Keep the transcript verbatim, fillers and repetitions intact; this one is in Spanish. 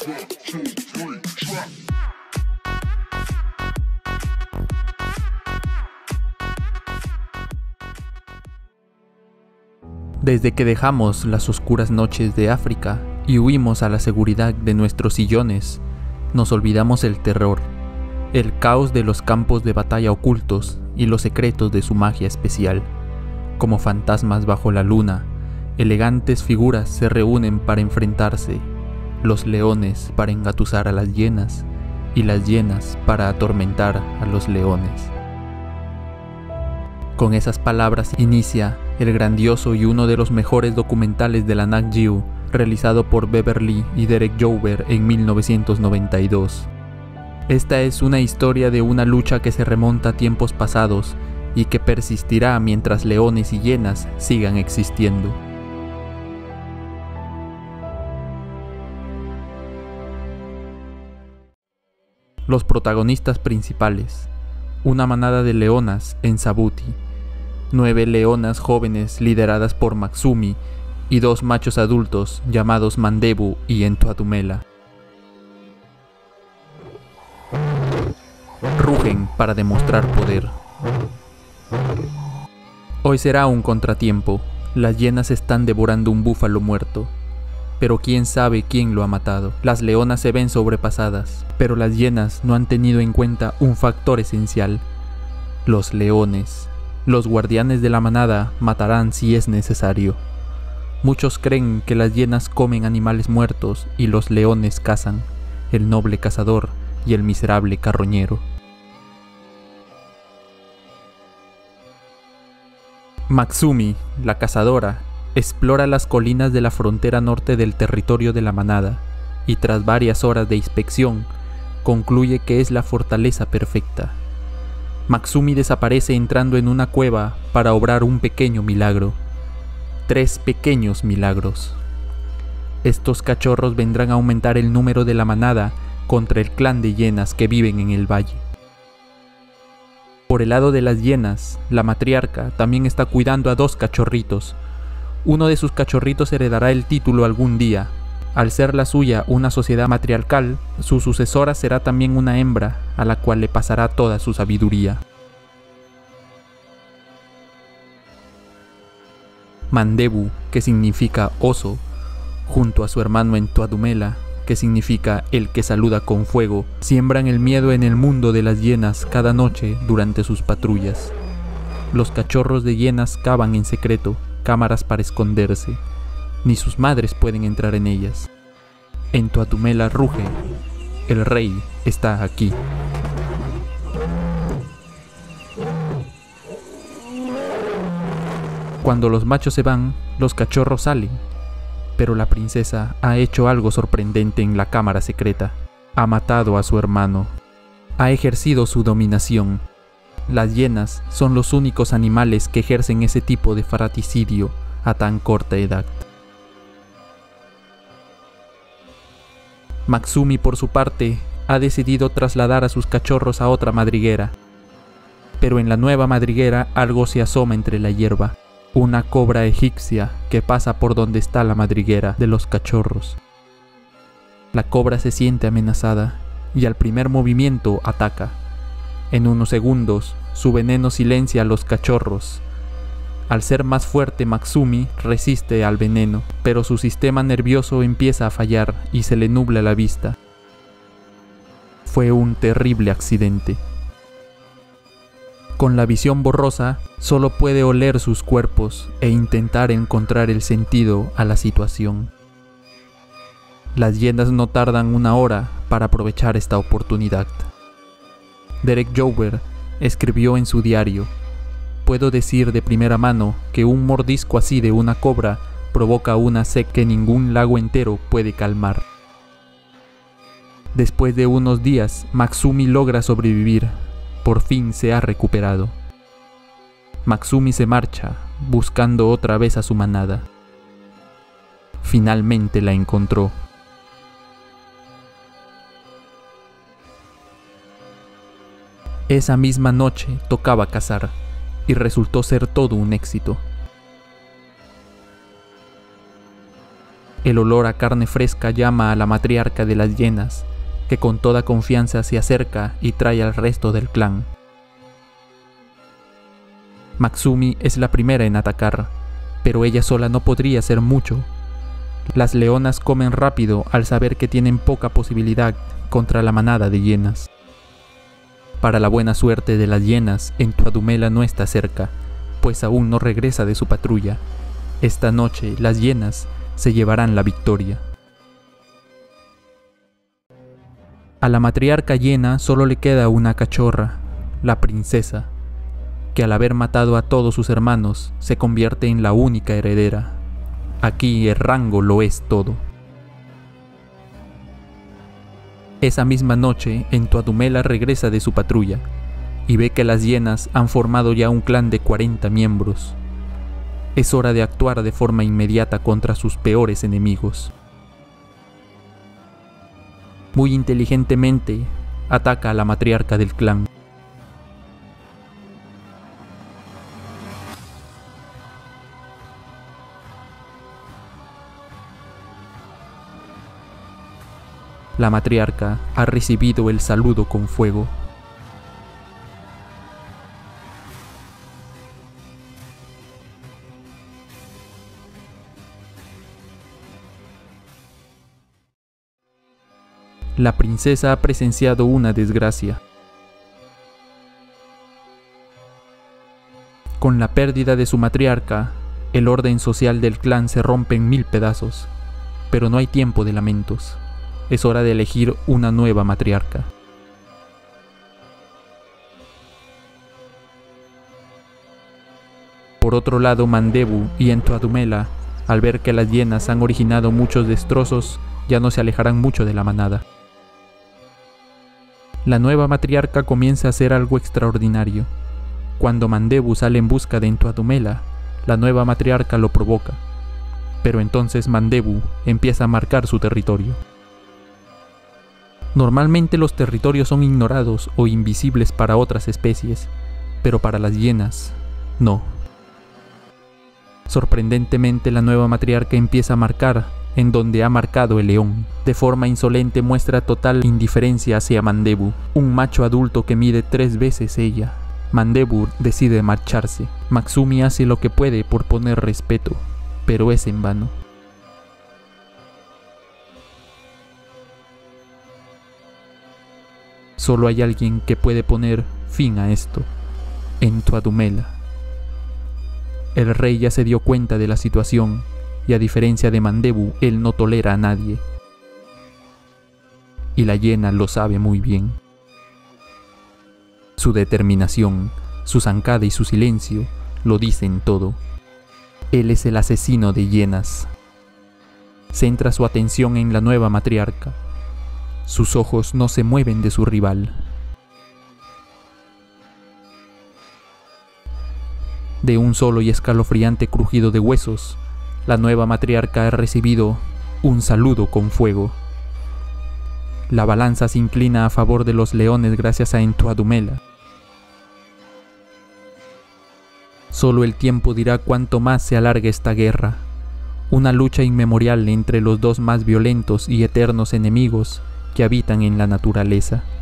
Desde que dejamos las oscuras noches de África y huimos a la seguridad de nuestros sillones, nos olvidamos el terror, el caos de los campos de batalla ocultos y los secretos de su magia especial. Como fantasmas bajo la luna, elegantes figuras se reúnen para enfrentarse, los leones para engatusar a las hienas y las hienas para atormentar a los leones. Con esas palabras inicia el grandioso y uno de los mejores documentales de la Nat Geo, realizado por Beverly y Derek Jover en mil novecientos noventa y dos. Esta es una historia de una lucha que se remonta a tiempos pasados y que persistirá mientras leones y hienas sigan existiendo. Los protagonistas principales: una manada de leonas en Sabuti, nueve leonas jóvenes lideradas por Matsumi y dos machos adultos llamados Mandebu y Entuadumela. Rugen para demostrar poder. Hoy será un contratiempo. Las hienas están devorando un búfalo muerto, pero quién sabe quién lo ha matado. Las leonas se ven sobrepasadas, pero las hienas no han tenido en cuenta un factor esencial: los leones. Los guardianes de la manada matarán si es necesario. Muchos creen que las hienas comen animales muertos y los leones cazan, el noble cazador y el miserable carroñero. Matsumi, la cazadora, explora las colinas de la frontera norte del territorio de la manada y tras varias horas de inspección, concluye que es la fortaleza perfecta. Matsumi desaparece entrando en una cueva para obrar un pequeño milagro. Tres pequeños milagros. Estos cachorros vendrán a aumentar el número de la manada contra el clan de hienas que viven en el valle. Por el lado de las hienas, la matriarca también está cuidando a dos cachorritos. Uno de sus cachorritos heredará el título algún día. Al ser la suya una sociedad matriarcal, su sucesora será también una hembra, a la cual le pasará toda su sabiduría. Mandebu, que significa oso, junto a su hermano Entuadumela, que significa el que saluda con fuego, siembran el miedo en el mundo de las hienas cada noche durante sus patrullas. Los cachorros de hienas cavan en secreto cámaras para esconderse. Ni sus madres pueden entrar en ellas. Entuadumela ruge: el rey está aquí. Cuando los machos se van, los cachorros salen, pero la princesa ha hecho algo sorprendente en la cámara secreta. Ha matado a su hermano. Ha ejercido su dominación. Las hienas son los únicos animales que ejercen ese tipo de fratricidio a tan corta edad. Matsumi, por su parte, ha decidido trasladar a sus cachorros a otra madriguera. Pero en la nueva madriguera algo se asoma entre la hierba. Una cobra egipcia que pasa por donde está la madriguera de los cachorros. La cobra se siente amenazada y al primer movimiento ataca. En unos segundos, su veneno silencia a los cachorros. Al ser más fuerte, Matsumi resiste al veneno, pero su sistema nervioso empieza a fallar y se le nubla la vista. Fue un terrible accidente. Con la visión borrosa, solo puede oler sus cuerpos e intentar encontrar el sentido a la situación. Las hienas no tardan una hora para aprovechar esta oportunidad. Derek Jover escribió en su diario: puedo decir de primera mano que un mordisco así de una cobra provoca una sed que ningún lago entero puede calmar. Después de unos días, Matsumi logra sobrevivir. Por fin se ha recuperado. Matsumi se marcha, buscando otra vez a su manada. Finalmente la encontró. Esa misma noche tocaba cazar, y resultó ser todo un éxito. El olor a carne fresca llama a la matriarca de las hienas, que con toda confianza se acerca y trae al resto del clan. Matsumi es la primera en atacar, pero ella sola no podría hacer mucho. Las leonas comen rápido al saber que tienen poca posibilidad contra la manada de hienas. Para la buena suerte de las hienas, Entuadumela no está cerca, pues aún no regresa de su patrulla. Esta noche las hienas se llevarán la victoria. A la matriarca hiena solo le queda una cachorra, la princesa, que al haber matado a todos sus hermanos se convierte en la única heredera. Aquí el rango lo es todo. Esa misma noche, Entuadumela regresa de su patrulla y ve que las hienas han formado ya un clan de cuarenta miembros. Es hora de actuar de forma inmediata contra sus peores enemigos. Muy inteligentemente, ataca a la matriarca del clan. La matriarca ha recibido el saludo con fuego. La princesa ha presenciado una desgracia. Con la pérdida de su matriarca, el orden social del clan se rompe en mil pedazos, pero no hay tiempo de lamentos. Es hora de elegir una nueva matriarca. Por otro lado, Mandebu y Entuadumela, al ver que las hienas han originado muchos destrozos, ya no se alejarán mucho de la manada. La nueva matriarca comienza a hacer algo extraordinario. Cuando Mandebu sale en busca de Entuadumela, la nueva matriarca lo provoca. Pero entonces Mandebu empieza a marcar su territorio. Normalmente los territorios son ignorados o invisibles para otras especies, pero para las hienas, no. Sorprendentemente, la nueva matriarca empieza a marcar en donde ha marcado el león. De forma insolente muestra total indiferencia hacia Mandebu, un macho adulto que mide tres veces ella. Mandebu decide marcharse. Matsumi hace lo que puede por poner respeto, pero es en vano. Solo hay alguien que puede poner fin a esto: Entuadumela. El rey ya se dio cuenta de la situación, y a diferencia de Mandebu, él no tolera a nadie. Y la hiena lo sabe muy bien. Su determinación, su zancada y su silencio lo dicen todo. Él es el asesino de hienas. Centra su atención en la nueva matriarca. Sus ojos no se mueven de su rival. De un solo y escalofriante crujido de huesos, la nueva matriarca ha recibido un saludo con fuego. La balanza se inclina a favor de los leones gracias a Entuadumela. Solo el tiempo dirá cuánto más se alarga esta guerra, una lucha inmemorial entre los dos más violentos y eternos enemigos que habitan en la naturaleza.